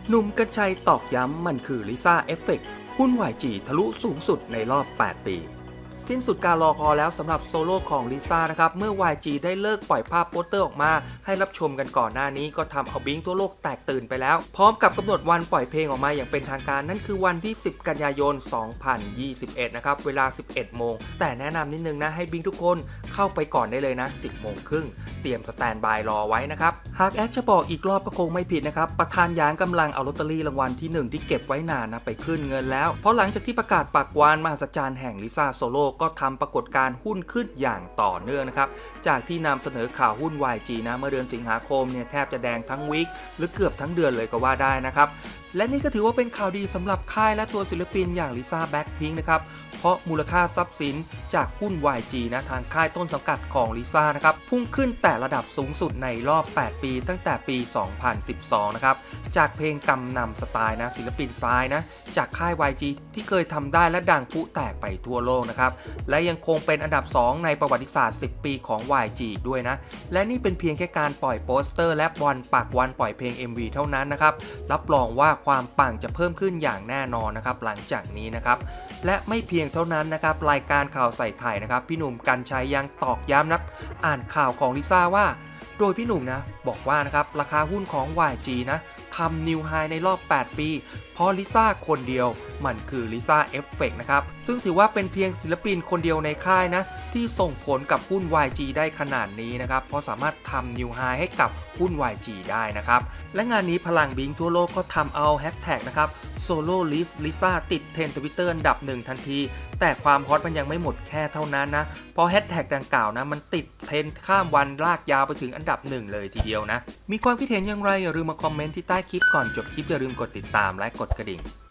หนุ่มกรรชัยตอกย้ำมันคือลิซ่าเอฟเฟกต์หุ้น YG ทะลุสูงสุดในรอบ 8 ปี สิ้นสุดการรอคอยแล้วสำหรับโซโล่ของลิซ่านะครับเมื่อ YG ได้เลิกปล่อยภาพโปสเตอร์ออกมาให้รับชมกันก่อนหน้านี้ก็ทำเอาบิงทั่วโลกแตกตื่นไปแล้วพร้อมกับกำหนดวันปล่อยเพลงออกมาอย่างเป็นทางการนั่นคือวันที่ 10 กันยายน 2021 นะครับเวลา 11 โมงแต่แนะนำนิดนึงนะให้บิงทุกคนเข้าไปก่อนได้เลยนะ 10 โมงครึ่งเตรียมสแตนบายรอไว้นะครับหากแอดจะบอกอีกรอบก็คงไม่ผิดนะครับประธานยางกำลังเอาลอตเตอรี่รางวัลที่1ที่เก็บไว้นานนะไปขึ้นเงินแล้วเพราะหลังจากที่ประกาศปากวานมหัศจรรย์แห่งลิซ่าโซโล่ก็ทำปรากฏการหุ้นขึ้นอย่างต่อเนื่องนะครับจากที่นำเสนอข่าวหุ้น YG นะเมื่อเดือนสิงหาคมเนี่ยแทบจะแดงทั้งวีคหรือเกือบทั้งเดือนเลยก็ว่าได้นะครับและนี่ก็ถือว่าเป็นข่าวดีสำหรับค่ายและตัวศิลปินอย่างลิซ่าแบล็คพิงค์นะครับเพราะมูลค่าทรัพย์สินจากหุ้น YG นะทางค่ายต้นสังกัดของลิซ่านะครับพุ่งขึ้นแต่ระดับสูงสุดในรอบ 8 ปีตั้งแต่ปี 2012 นะครับจากเพลงกำนำสไตล์นะศิลปินซ้ายนะจากค่าย YG ที่เคยทำได้และดังพุแตกไปทั่วโลกนะครับและยังคงเป็นอันดับ 2 ในประวัติศาสตร์ 10 ปีของ YG ด้วยนะและนี่เป็นเพียงแค่การปล่อยโปสเตอร์และวันปล่อยเพลง MV เท่านั้นนะครับรับรองว่าความปังจะเพิ่มขึ้นอย่างแน่นอนนะครับหลังจากนี้นะครับและไม่เพียงเท่านั้นนะครับรายการข่าวใส่ไข่นะครับพี่หนุ่มกรรชัยยังตอกย้ำนะอ่านข่าวของลิซ่าว่าโดยพี่หนุ่มนะบอกว่านะครับราคาหุ้นของ YG นะทำนิวไฮในรอบ 8 ปีเพราะลิซ่าคนเดียวมันคือลิซ่าเอฟเฟกต์นะครับซึ่งถือว่าเป็นเพียงศิลปินคนเดียวในค่ายนะที่ส่งผลกับหุ้น YG ได้ขนาดนี้นะครับเพราะสามารถทำนิวไฮให้กับหุ้น YG ได้นะครับและงานนี้พลังบิงทั่วโลกก็ทำเอาแฮชแท็กนะครับโซโล่ลิสลิซ่าติดเทรนด์ Twitter อันดับ1ทันทีแต่ความฮอตมันยังไม่หมดแค่เท่านั้นนะเพราะแฮชแท็กดังกล่าวนะมันติดเทรนด์ข้ามวันลากยาวไปถึงอันดับ1เลยทีเดียวนะมีความคิดเห็นอย่างไรอย่าลืมมาคอมเมนต์ที่ใต้คลิปก่อนจบคลิปอย่าลืมกดติดตามและกดกระดิ่ง